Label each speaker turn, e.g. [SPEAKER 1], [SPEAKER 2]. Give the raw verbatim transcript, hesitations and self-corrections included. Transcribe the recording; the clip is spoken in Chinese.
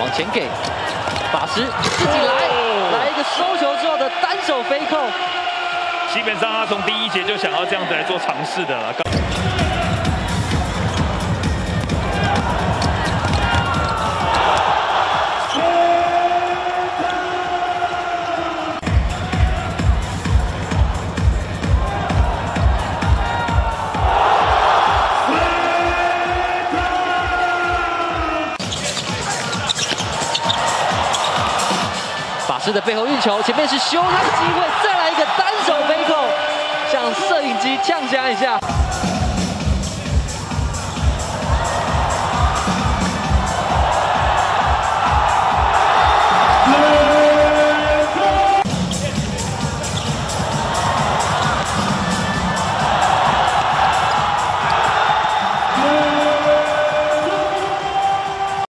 [SPEAKER 1] 往前给法师自己来，来一个收球之后的单手飞扣。
[SPEAKER 2] 基本上他从第一节就想要这样子来做尝试的了。
[SPEAKER 1] 法师的背后运球，前面是修他的机会，再来一个单手飞扣，向摄影机呛瞎一下。